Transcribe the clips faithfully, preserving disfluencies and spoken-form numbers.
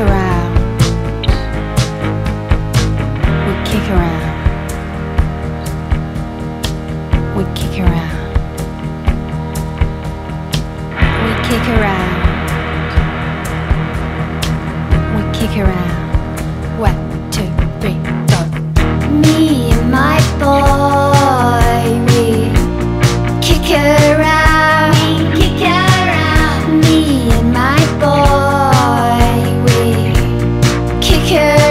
around. We kick around. We kick around. We kick around. We kick around. One, two, three, go. Me and my boy, we kick around. We kick around. Me and my boy, we kick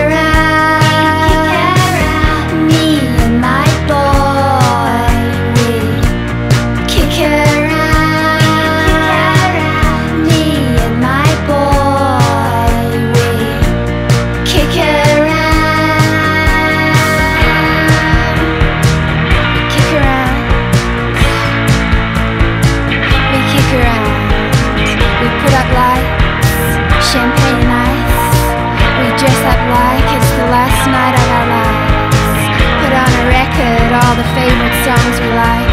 around. Me and my boy, we kick around. Me and my boy, we kick around. We kick around. We kick around. We put up lights, champagne and ice. We dress up like it's the last night of our lives. Put on a record, all the favorite songs we like.